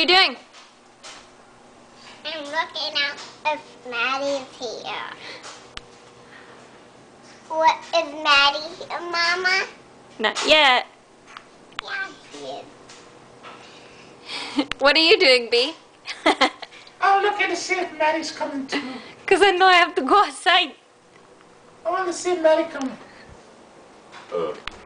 you doing? I'm looking out if Maddie's here. What, is Maddie here, Mama? Not yet. Yeah, she is. What are you doing, B? I'm looking to see if Maddie's coming too. Because I know I have to go outside. I want to see Maddie coming.